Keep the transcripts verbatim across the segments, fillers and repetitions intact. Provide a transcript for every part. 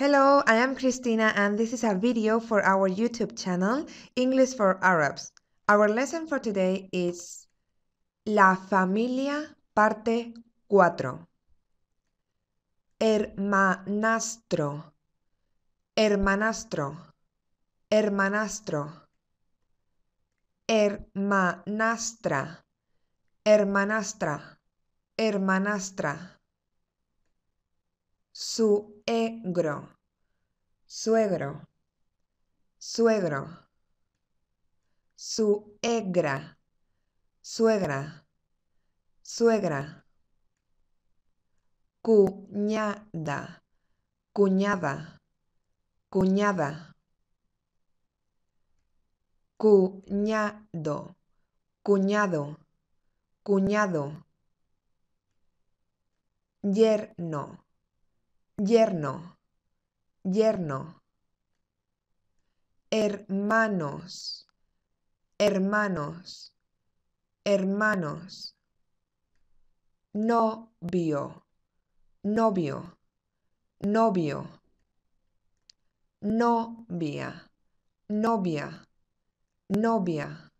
Hello, I am Cristina and this is a video for our YouTube channel, English for Arabs. Our lesson for today is La Familia, parte cuatro. Hermanastro, hermanastro, hermanastro. Hermanastra, hermanastra, hermanastra. Suegro, suegro, suegro. Suegra, suegra, suegra. Cuñada, cuñada, cuñada. Cuñado, cuñado, cuñado. Yerno, yerno, yerno. Hermanos, hermanos, hermanos. Novio, novio, novio. Novia, novia, novia.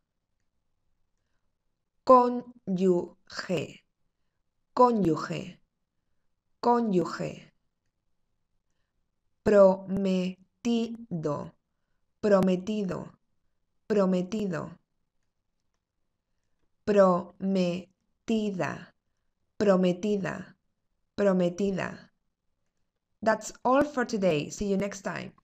Cónyuge, cónyuge, cónyuge. Prometido, prometido, prometido. Prometida, prometida, prometida. That's all for today. See you next time.